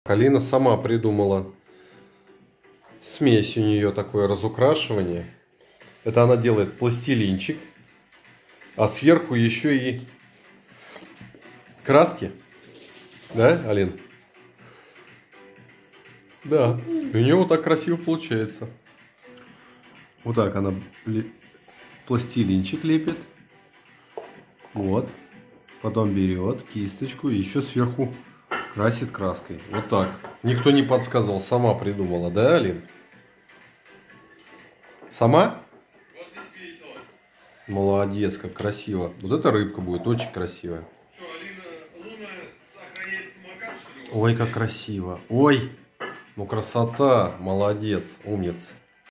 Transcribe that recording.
Алина сама придумала. Смесь у нее такое разукрашивание. Это она делает пластилинчик. А сверху еще и краски. Да, Алин? Да. И у нее вот так красиво получается. Вот так она пластилинчик лепит. Вот. Потом берет кисточку и еще сверху красит краской. Вот так. Никто не подсказывал. Сама придумала. Да, Алин? Сама? Вот здесь весело. Молодец, как красиво. Вот эта рыбка будет очень красивая. Что, Алина Луна сохраняет самокат, что ли? Ой, как красиво. Ой, ну красота. Молодец, умница.